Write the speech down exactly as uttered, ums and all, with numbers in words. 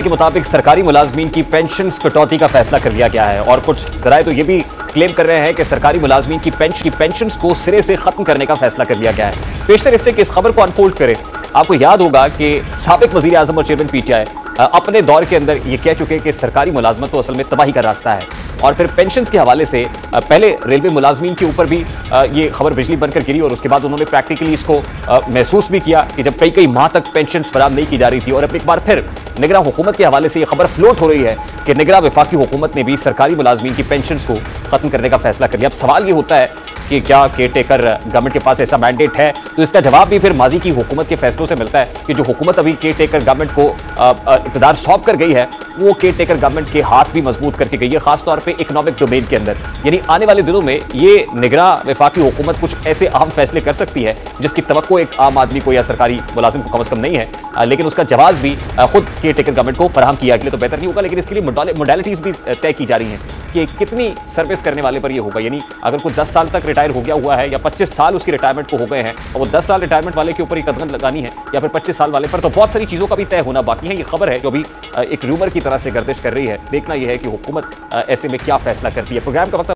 के मुताबिक सरकारी मुलाजमीन की पेंशन कटौती का फैसला कर लिया गया है और कुछ जराए तो ये भी क्लेम कर रहे हैं कि सरकारी मुलाजमीन की पेंशन की पेंशन को सिरे से खत्म करने का फैसला कर लिया गया है। पेशतर इससे कि इस खबर को अनफोल्ड करें, आपको याद होगा कि साबिक वजीर आजम और चेयरमैन पीटीआई अपने दौर के अंदर ये कह चुके कि सरकारी मुलाजमत तो असल में तबाही का रास्ता है और फिर पेंशन के हवाले से पहले रेलवे मुलाजमीन के ऊपर भी ये खबर बिजली बनकर गिरी और उसके बाद उन्होंने प्रैक्टिकली इसको महसूस भी किया कि जब कई कई माह तक पेंशन फराहम नहीं की जा रही थी और अब एक बार फिर निगरान हुकूमत के हवाले से ये खबर फ्लोट हो रही है कि निगरान वफाकी हुकूमत ने भी सरकारी मुलाजमीन की पेंशन को खत्म करने का फैसला कर लिया। अब सवाल ये होता है कि क्या केयर टेकर गवर्नमेंट के पास ऐसा मैंडेट है, तो इसका जवाब भी फिर माजी की हुकूमत के फैसलों से मिलता है कि जो हुकूमत अभी केयर टेकर गवर्नमेंट को इक़्तिदार सौंप कर गई है वो केयर टेकर गवर्नमेंट के हाथ भी मजबूत करके गई है, खासतौर पर इकोनॉमिक डोमेन के अंदर। यानी आने वाले दिनों में ये निगरान वफाकी हुकूमत कुछ ऐसे अहम फैसले कर सकती है जिसकी तवक्को एक आम आदमी को या सरकारी मुलाजिम को कम अज कम नहीं है, लेकिन उसका जवाब भी खुद केयर टेकर गवर्नमेंट को फराहम किया गया तो बेहतर नहीं होगा। लेकिन इसके लिए मोडालिटीज भी तय की जा रही हैं कि कितनी सर्विस करने वाले पर ये होगा। यानी अगर कोई दस साल तक रिटायर हो गया हुआ है या पच्चीस साल उसकी रिटायरमेंट को हो गए हैं और वो दस साल रिटायरमेंट वाले के ऊपर ही कदम लगानी है या फिर पच्चीस साल वाले पर, तो बहुत सारी चीज़ों का भी तय होना बाकी है। ये खबर है जो अभी एक रूमर की तरह से गर्दिश कर रही है। देखना यह है कि हुकूमत ऐसे में क्या फैसला करती है। प्रोग्राम का वक्त